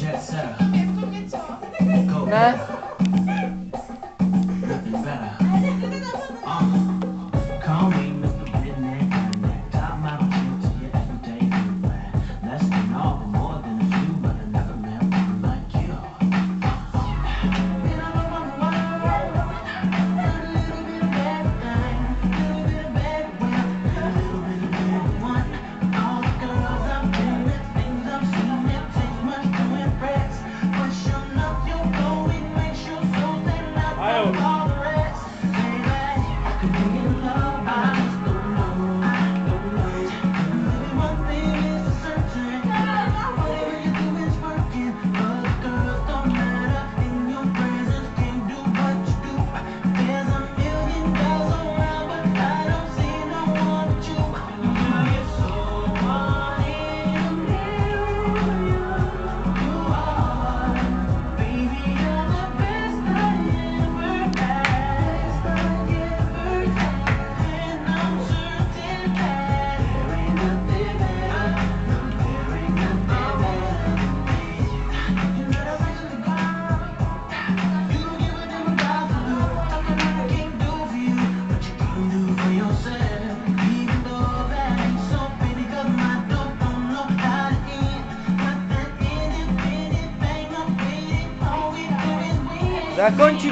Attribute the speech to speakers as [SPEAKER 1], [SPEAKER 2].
[SPEAKER 1] jet setter. Go
[SPEAKER 2] Nah.
[SPEAKER 1] nothing better. Call me Mr. Redneck. Top model chicks, yeah, every day you wear. Less than all, but more than a few, but I never met one like you.
[SPEAKER 2] Закончи.